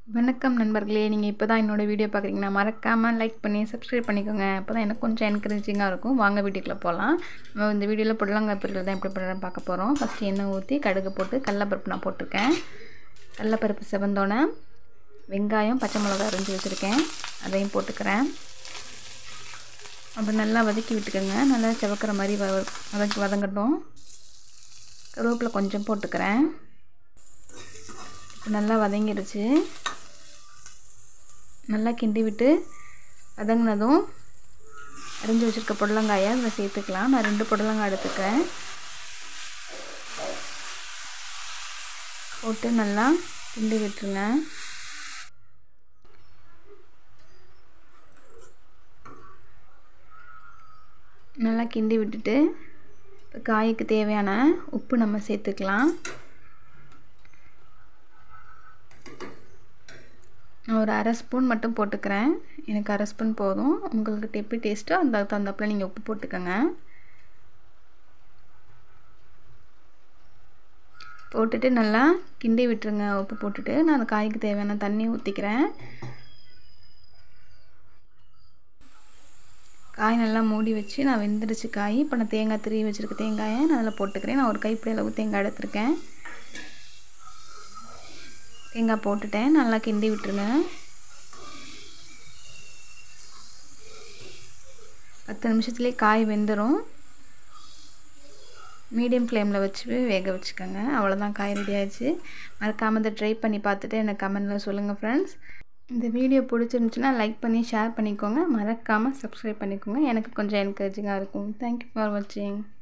வணக்கம் நண்பர்களே, நீங்கள் இப்போ தான் என்னோடய வீடியோ பார்க்குறீங்கன்னா மறக்காமல் லைக் பண்ணி சப்ஸ்கிரைப் பண்ணிக்கோங்க. அப்போ தான் எனக்கு கொஞ்சம் என்கரேஜிங்காக இருக்கும். வாங்க வீடியோக்குள்ளே போகலாம். நம்ம இந்த வீடியோவில் புடலங்காய் பொரியல் தான் எப்படி பண்ணுறதுன்னு பார்க்க போகிறோம். ஃபஸ்ட்டு எண்ணெய் ஊற்றி கடுகு போட்டு கடலைப்பருப்பு நான் போட்டிருக்கேன். கடலைப்பருப்பு செவந்தோன்னே வெங்காயம் பச்சை மிளகாய் அரிஞ்சு வச்சுருக்கேன், அதையும் போட்டுக்கிறேன். அப்புறம் நல்லா வதக்கி விட்டுக்கோங்க. நல்லா செவக்கிற மாதிரி வதங்கட்டும். கருவேப்பிலை கொஞ்சம் போட்டுக்கிறேன். இப்போ நல்லா வதங்கிடுச்சு. நல்லா கிண்டி விட்டு வதங்கினதும் அரிஞ்சு வச்சுருக்க புடலங்காயை அதில் சேர்த்துக்கலாம். நான் 2 புடலங்காய் எடுத்துக்கிறேன். போட்டு நல்லா கிண்டி விட்டுருங்க. நல்லா கிண்டி விட்டுட்டு இப்போ காய்க்கு தேவையான உப்பு நம்ம சேர்த்துக்கலாம். நான் ஒரு 1/2 ஸ்பூன் மட்டும் போட்டுக்கிறேன். எனக்கு 1/2 ஸ்பூன் போதும். உங்களுக்கு எப்படி டேஸ்ட்டோ அந்த தகுந்தாப்பில் நீங்கள் உப்பு போட்டுக்கோங்க. போட்டுட்டு நல்லா கிண்டி விட்டுருங்க. உப்பு போட்டுட்டு நான் அந்த காய்க்கு தேவையான தண்ணி ஊற்றிக்கிறேன். காய் நல்லா மூடி வச்சு நான் வெந்துடுச்சு காய். இப்போ நான் தேங்காய் திருவி வச்சுருக்க தேங்காயை நான் அதில் போட்டுக்கிறேன். நான் ஒரு கைப்பிடி அளவு தேங்காய் எடுத்துருக்கேன். தேங்காய் போட்டுட்டேன். நல்லா கிண்டி விட்டுருங்க. 10 நிமிஷத்துலேயே காய் வெந்துடும். மீடியம் ஃப்ளேமில் வச்சு வேக வச்சுக்கோங்க. அவ்வளோதான், காய் ரெடி ஆகிடுச்சு. மறக்காமல் இதை ட்ரை பண்ணி பார்த்துட்டு எனக்கு கமெண்ட்டில் சொல்லுங்கள் ஃப்ரெண்ட்ஸ். இந்த வீடியோ பிடிச்சிருந்துச்சுன்னா லைக் பண்ணி ஷேர் பண்ணிக்கோங்க. மறக்காமல் சப்ஸ்கிரைப் பண்ணிக்கோங்க. எனக்கு கொஞ்சம் என்கரேஜிங்காக இருக்கும். தேங்க்யூ ஃபார் வாட்சிங்.